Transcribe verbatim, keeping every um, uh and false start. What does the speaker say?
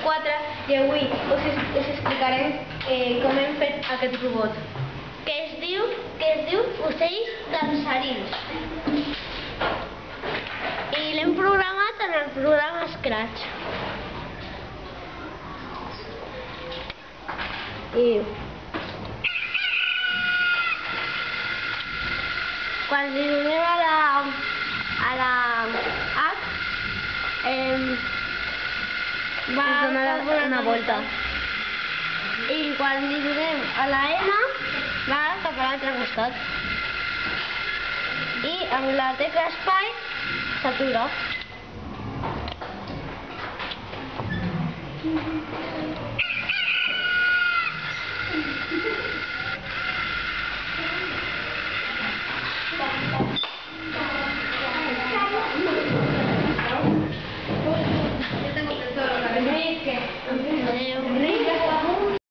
quatre i avui us, us explicarem eh, com hem fet aquest robot. Que es diu, que es diu ocells danserins. I l'hem programat en el programa Scratch. I quan li donem a la a la H eh, va Ens dona cap una volta. I quan li donem a la N va cap a l'altre costat. I amb la tecla espai s'atura.